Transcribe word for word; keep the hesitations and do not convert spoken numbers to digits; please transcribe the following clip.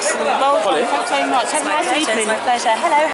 Excellent. Well done. Thanks very much. Have a nice evening. My pleasure. Hello.